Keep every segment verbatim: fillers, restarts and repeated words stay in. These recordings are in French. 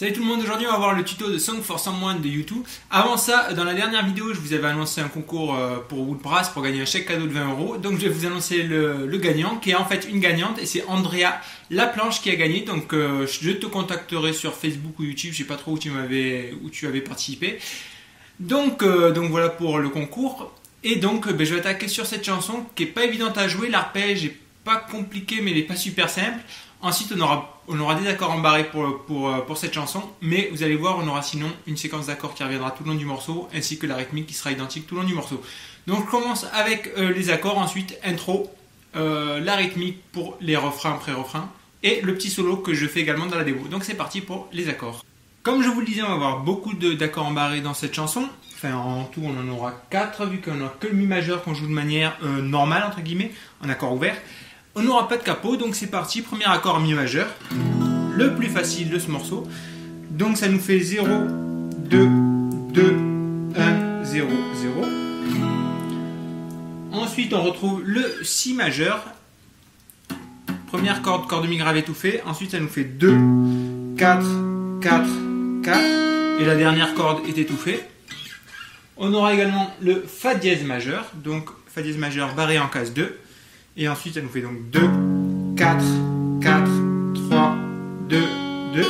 Salut tout le monde, aujourd'hui on va voir le tuto de Song for Someone de YouTube. Avant ça, dans la dernière vidéo, je vous avais annoncé un concours pour Woodbrass pour gagner un chèque cadeau de vingt euros. Donc je vais vous annoncer le, le gagnant, qui est en fait une gagnante, et c'est Andrea Laplanche qui a gagné. Donc euh, je te contacterai sur Facebook ou YouTube, je sais pas trop où tu, m'avais, où tu avais participé. Donc, euh, donc voilà pour le concours. Et donc ben, je vais attaquer sur cette chanson qui est pas évidente à jouer. L'arpège est pas compliqué mais il est pas super simple. Ensuite on aura, on aura des accords embarrés pour, pour, pour cette chanson, mais vous allez voir on aura sinon une séquence d'accords qui reviendra tout le long du morceau, ainsi que la rythmique qui sera identique tout le long du morceau. Donc je commence avec euh, les accords, ensuite intro, euh, la rythmique pour les refrains, pré-refrains, et le petit solo que je fais également dans la démo. Donc c'est parti pour les accords. Comme je vous le disais, on va avoir beaucoup d'accords embarrés dans cette chanson. Enfin, en tout, on en aura quatre, vu qu'on n'a que le mi majeur qu'on joue de manière euh, normale, entre guillemets, en accord ouvert. On n'aura pas de capot, donc c'est parti. Premier accord mi majeur, le plus facile de ce morceau. Donc ça nous fait zéro, deux, deux, un, zéro, zéro. Ensuite, on retrouve le si majeur. Première corde, corde mi grave étouffée. Ensuite, ça nous fait deux, quatre, quatre, quatre. Et la dernière corde est étouffée. On aura également le fa dièse majeur. Donc fa dièse majeur barré en case deux. Et ensuite, ça nous fait donc deux, quatre, quatre, trois, deux, deux.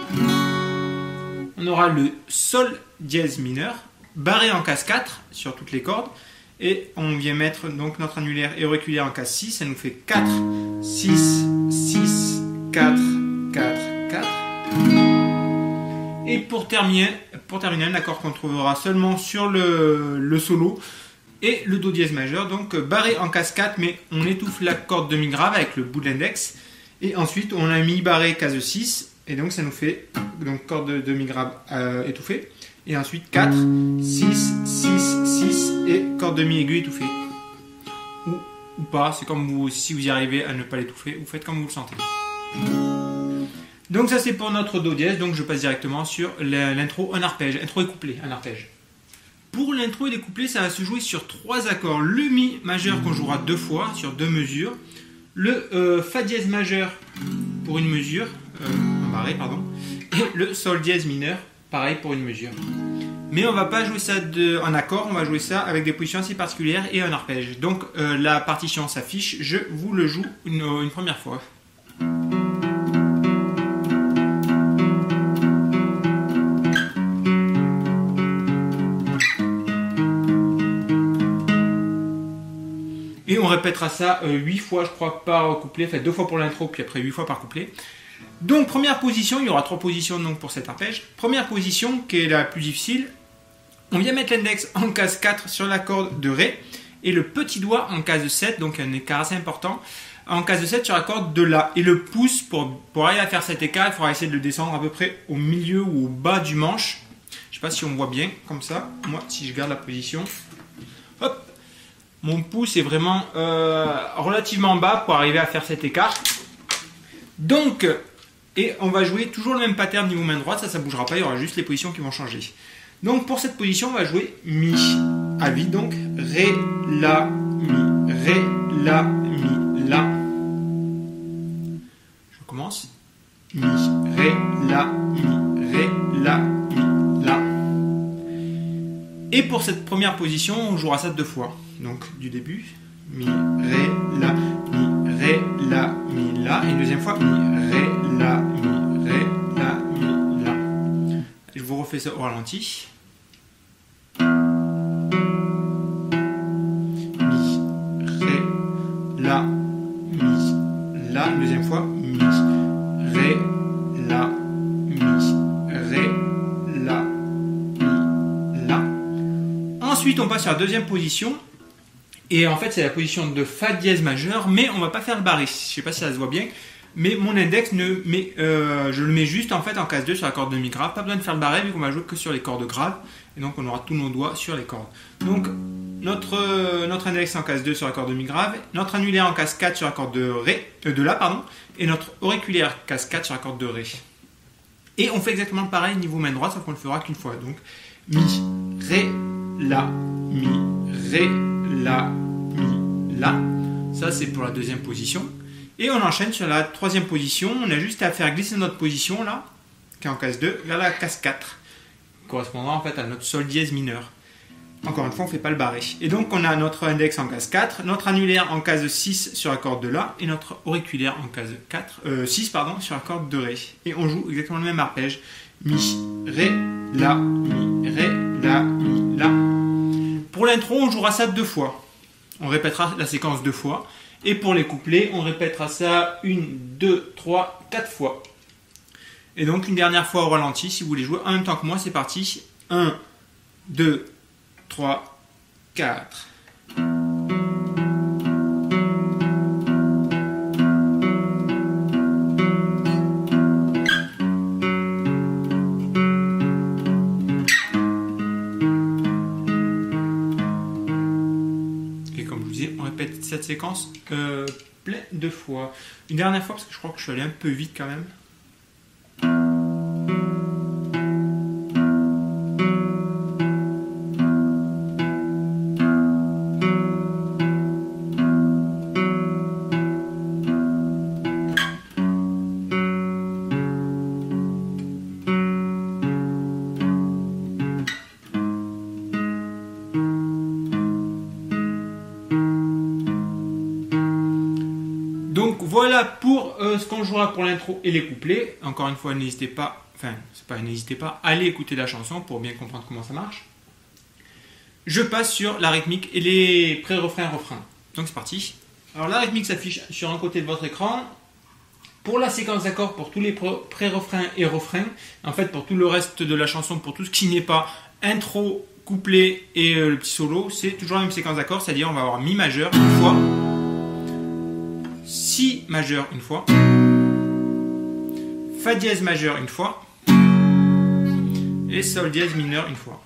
On aura le sol dièse mineur, barré en case quatre sur toutes les cordes. Et on vient mettre donc notre annulaire et auriculaire en case six. Ça nous fait quatre, six, six, quatre, quatre, quatre. Et pour terminer, pour terminer un accord qu'on trouvera seulement sur le, le solo, et le do dièse majeur, donc barré en case quatre, mais on étouffe la corde de mi grave avec le bout de l'index, et ensuite on a mi barré case six, et donc ça nous fait donc corde de, de mi grave euh, étouffée, et ensuite quatre, six, six, six, et corde de mi aiguë étouffée, ou, ou pas, c'est comme vous, si vous y arrivez à ne pas l'étouffer, vous faites comme vous le sentez. Donc ça c'est pour notre do dièse, donc je passe directement sur l'intro en arpège, intro et couplet en arpège. Pour l'intro et les couplets, ça va se jouer sur trois accords. Le mi majeur qu'on jouera deux fois, sur deux mesures. Le euh, fa dièse majeur pour une mesure, euh, barré, pardon. Et le sol dièse mineur, pareil pour une mesure. Mais on ne va pas jouer ça de, en accord, on va jouer ça avec des positions assez particulières et en arpège. Donc euh, la partition s'affiche, je vous le joue une, une première fois. Et on répétera ça euh, huit fois, je crois, par couplet, enfin deux fois pour l'intro, puis après huit fois par couplet. Donc première position, il y aura trois positions donc, pour cet arpège. Première position, qui est la plus difficile, on vient mettre l'index en case quatre sur la corde de Ré, et le petit doigt en case sept, donc un écart assez important, en case sept sur la corde de La. Et le pouce, pour, pour arriver à faire cet écart, il faudra essayer de le descendre à peu près au milieu ou au bas du manche. Je ne sais pas si on voit bien, comme ça. Moi, si je garde la position, hop, mon pouce est vraiment euh, relativement bas pour arriver à faire cet écart. Donc, et on va jouer toujours le même pattern niveau main droite, ça, ça ne bougera pas, il y aura juste les positions qui vont changer. Donc pour cette position, on va jouer Mi à vide, donc Ré, La, Mi, Ré, La, Mi, La. Je commence. Mi, Ré, La, Mi, Ré, La, Mi, La. Et pour cette première position, on jouera ça deux fois. Donc du début, Mi, Ré, La, Mi, Ré, La, Mi, La. Et une deuxième fois, Mi, Ré, La, Mi, Ré, La, Mi, La. Je vous refais ça au ralenti. Mi, Ré, La, Mi, La. Une deuxième fois, Mi, Ré, La, Mi, Ré, La, Mi, La. Ensuite, on passe sur la deuxième position. Et en fait, c'est la position de fa dièse majeur, mais on va pas faire le barré. Je sais pas si ça se voit bien, mais mon index, ne met, euh, je le mets juste en fait en case deux sur la corde de mi grave. Pas besoin de faire le barré vu qu'on va jouer que sur les cordes graves. Et donc, on aura tous nos doigts sur les cordes. Donc, notre, euh, notre index en case deux sur la corde de mi grave, notre annulaire en case quatre sur la corde de Ré, euh, de La, pardon, et notre auriculaire case quatre sur la corde de Ré. Et on fait exactement pareil niveau main droite, sauf qu'on le fera qu'une fois. Donc, Mi, Ré, La, Mi, Ré, La, Mi, La. Ça c'est pour la deuxième position. Et on enchaîne sur la troisième position. On a juste à faire glisser notre position là. qui est en case deux, vers la case quatre, qui correspondra en fait à notre sol dièse mineur. Encore une fois, on ne fait pas le barré. Et donc, on a notre index en case quatre, notre annulaire en case six sur la corde de La, et notre auriculaire en case quatre, euh, six pardon, sur la corde de Ré. Et on joue exactement le même arpège. Mi, Ré, La, Mi, Ré, La, Mi, La. Pour l'intro, on jouera ça deux fois. On répétera la séquence deux fois. Et pour les couplets, on répétera ça une, deux, trois, quatre fois. Et donc, une dernière fois au ralenti, si vous voulez jouer en même temps que moi, c'est parti. un, deux, trois, quatre. Et comme je vous disais, on répète cette séquence euh, plein de fois. Une dernière fois, parce que je crois que je suis allé un peu vite quand même. Donc voilà pour euh, ce qu'on jouera pour l'intro et les couplets. Encore une fois, n'hésitez pas, enfin, c'est pas n'hésitez pas, allez écouter la chanson pour bien comprendre comment ça marche. Je passe sur la rythmique et les pré-refrains, refrains. Donc c'est parti. Alors la rythmique s'affiche sur un côté de votre écran. Pour la séquence d'accords, pour tous les pré-refrains et refrains, en fait pour tout le reste de la chanson, pour tout ce qui n'est pas intro, couplet et euh, le petit solo, c'est toujours la même séquence d'accords, c'est-à-dire on va avoir Mi majeur une fois, Si majeur une fois, Fa dièse majeur une fois et Sol dièse mineur une fois.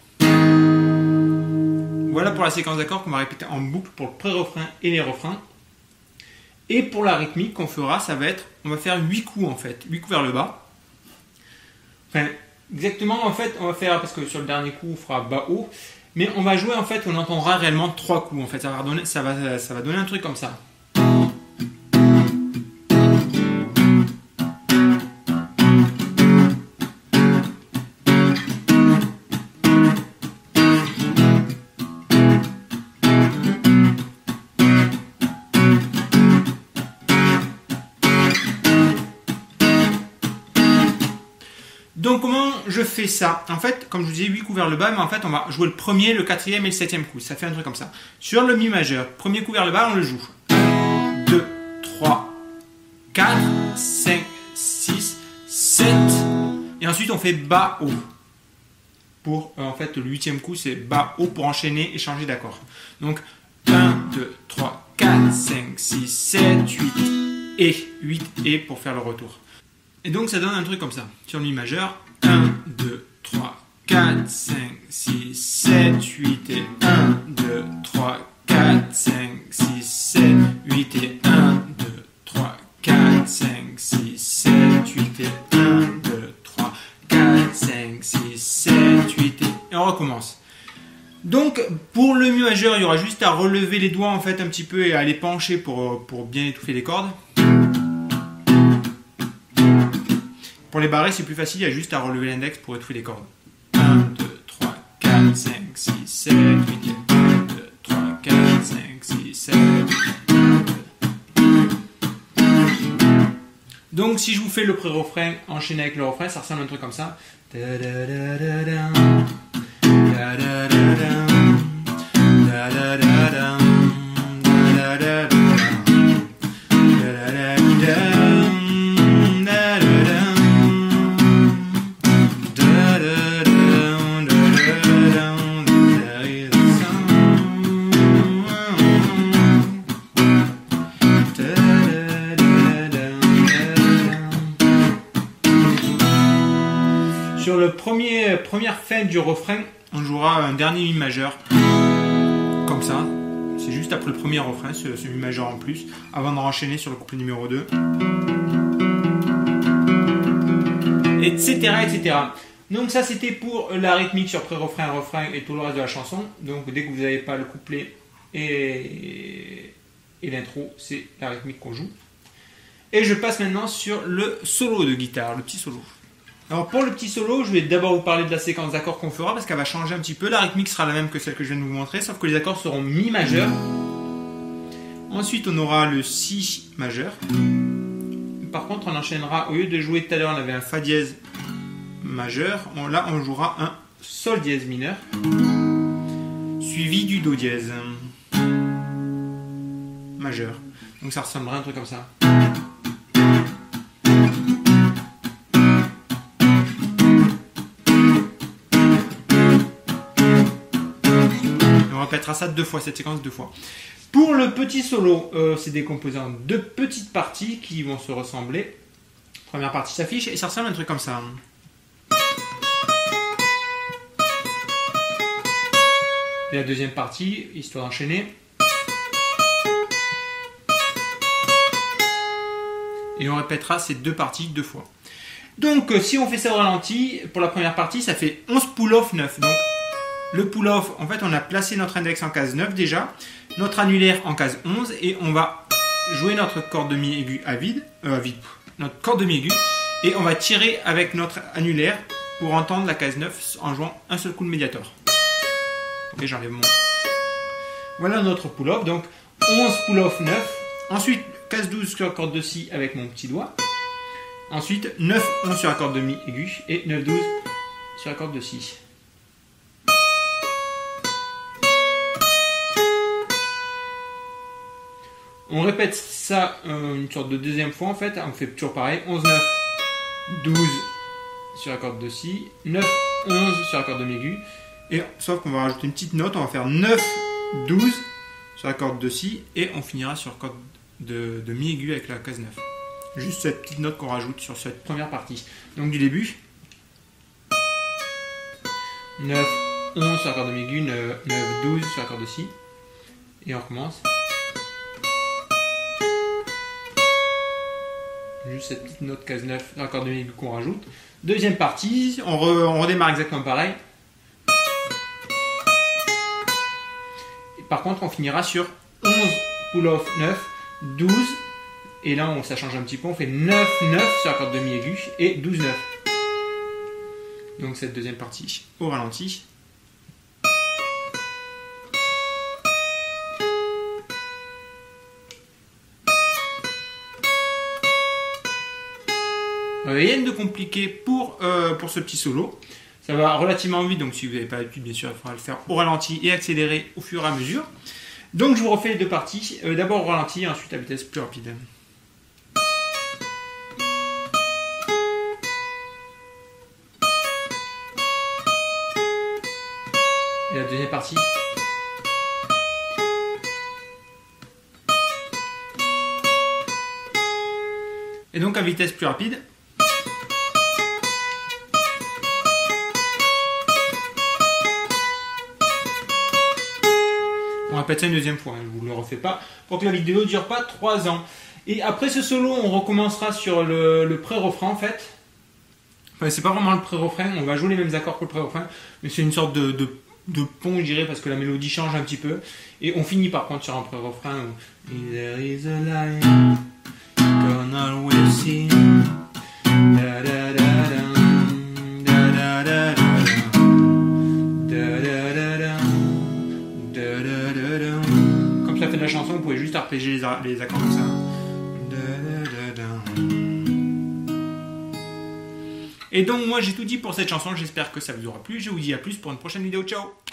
Voilà pour la séquence d'accords qu'on va répéter en boucle pour le pré-refrain et les refrains. Et pour la rythmique qu'on fera, ça va être, on va faire huit coups en fait, huit coups vers le bas. Enfin, exactement en fait, on va faire, parce que sur le dernier coup on fera bas-haut, mais on va jouer en fait, on entendra réellement trois coups en fait, ça va donner, ça va, ça va donner un truc comme ça. Donc comment je fais ça? En fait, comme je vous disais, huit coups vers le bas, mais en fait on va jouer le premier, le quatrième et le septième coup. Ça fait un truc comme ça. Sur le Mi majeur, premier coup vers le bas, on le joue. un, deux, trois, quatre, cinq, six, sept. Et ensuite on fait bas, haut. Pour, euh, en fait, le huitième coup, c'est bas, haut pour enchaîner et changer d'accord. Donc un, deux, trois, quatre, cinq, six, sept, huit et huit et pour faire le retour. Et donc ça donne un truc comme ça. Sur le Mi majeur, un, deux, trois, quatre, cinq, six, sept, huit et un, deux, trois, quatre, cinq, six, sept, huit et un, deux, trois, quatre, cinq, six, sept, huit et un, deux, trois, quatre, cinq, six, sept, huit et... Et on recommence. Donc pour le Mi majeur, il y aura juste à relever les doigts en fait un petit peu et à les pencher pour, pour bien étouffer les cordes. Pour les barrés, c'est plus facile, il y a juste à relever l'index pour étouffer les cordes. un, deux, trois, quatre, cinq, six, sept, huit, et un, deux, trois, quatre, cinq, six, sept, huit. Donc si je vous fais le pré-refrain enchaîné avec le refrain, ça ressemble à un truc comme ça. Sur le premier, première fin du refrain, on jouera un dernier Mi majeur, comme ça. C'est juste après le premier refrain, ce, ce Mi majeur en plus, avant de enchaîner sur le couplet numéro deux. Etc, et cetera. Donc ça c'était pour la rythmique sur pré-refrain, refrain et tout le reste de la chanson. Donc dès que vous n'avez pas le couplet et, et l'intro, c'est la rythmique qu'on joue. Et je passe maintenant sur le solo de guitare, le petit solo. Alors pour le petit solo, je vais d'abord vous parler de la séquence d'accords qu'on fera parce qu'elle va changer un petit peu. La rythmique sera la même que celle que je viens de vous montrer, sauf que les accords seront mi majeur. Ensuite, on aura le si majeur. Par contre, on enchaînera, au lieu de jouer tout à l'heure, on avait un fa dièse majeur. On, là, on jouera un sol dièse mineur, suivi du do dièse majeur. Donc ça ressemblerait à un truc comme ça. On répétera ça deux fois, cette séquence deux fois. Pour le petit solo, euh, c'est décomposé en deux petites parties qui vont se ressembler. Première partie s'affiche et ça ressemble à un truc comme ça. Et la deuxième partie, histoire d'enchaîner. Et on répétera ces deux parties deux fois. Donc si on fait ça au ralenti, pour la première partie, ça fait onze pull-off neuf. Donc le pull-off, en fait, on a placé notre index en case neuf déjà, notre annulaire en case onze, et on va jouer notre corde de mi aigu à vide, euh, à vide, notre corde de mi aigu, et on va tirer avec notre annulaire pour entendre la case neuf en jouant un seul coup de médiator. Ok, j'enlève mon. Voilà notre pull-off, donc onze pull-off neuf. Ensuite, case douze sur la corde de si avec mon petit doigt. Ensuite, neuf onze sur la corde de mi aigu et neuf douze sur la corde de si. On répète ça euh, une sorte de deuxième fois en fait, on fait toujours pareil, onze neuf, douze sur la corde de si, neuf onze sur la corde de mi aigu, et sauf qu'on va rajouter une petite note, on va faire neuf douze sur la corde de si, et on finira sur la corde de, de mi aigu avec la case neuf. Juste cette petite note qu'on rajoute sur cette première partie. Donc du début, neuf onze sur la corde de mi aigu, neuf douze sur la corde de si, et on recommence. Juste cette petite note case neuf sur la corde de mi aigu qu'on rajoute. Deuxième partie, on, re, on redémarre exactement pareil. Et par contre, on finira sur onze pull-off neuf, douze. Et là, on, ça change un petit peu. On fait neuf neuf sur la corde de mi aigu et douze neuf. Donc cette deuxième partie au ralenti. Rien de compliqué pour, euh, pour ce petit solo. Ça va relativement vite, donc si vous n'avez pas l'habitude, bien sûr, il faudra le faire au ralenti et accélérer au fur et à mesure. Donc je vous refais les deux parties. Euh, D'abord au ralenti et ensuite à vitesse plus rapide. Et la deuxième partie. Et donc à vitesse plus rapide. On répète ça une deuxième fois, hein, je ne vous le refais pas, pour que la vidéo ne dure pas trois ans. Et après ce solo, on recommencera sur le, le pré-refrain en fait. Enfin, c'est pas vraiment le pré-refrain, on va jouer les mêmes accords que le pré-refrain, mais c'est une sorte de, de, de pont, je dirais, parce que la mélodie change un petit peu. Et on finit par contre sur un pré-refrain où There is a line, gone always see. Da, da, da, da, da, da, da, da, da, da, da, da. Comme ça fait de la chanson, vous pouvez juste arpéger les, les accords comme ça. Et donc moi j'ai tout dit pour cette chanson, j'espère que ça vous aura plu. Je vous dis à plus pour une prochaine vidéo, ciao.